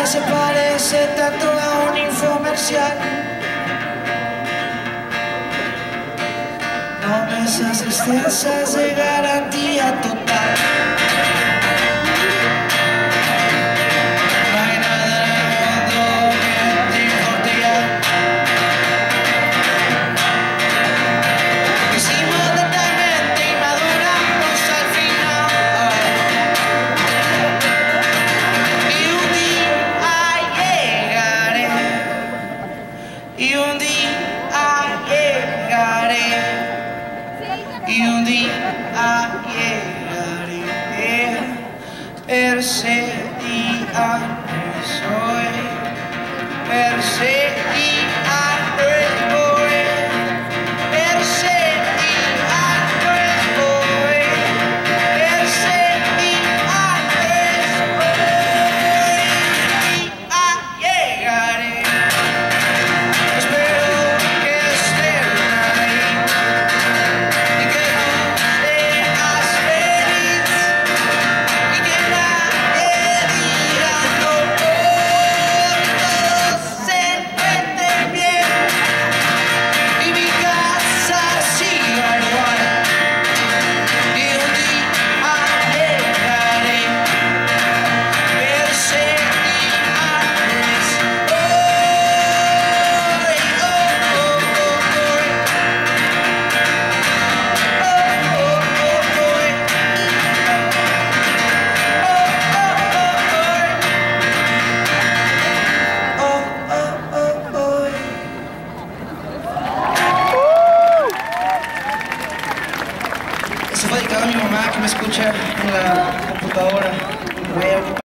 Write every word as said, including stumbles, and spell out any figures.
se parece tanto a un infomercial. No mesas extensas de garantía total. No hay nada en el mundo que te importe ya. Hicimos totalmente y maduramos al final. Y un día llegaré. Y un día llegaré. Y un día llegaré, perseguiré, soy, perseguiré, voy, perseguiré, voy, perseguiré, voy, y llegaré. Eso fue dedicado a mi mamá que me escucha en la computadora. Voy a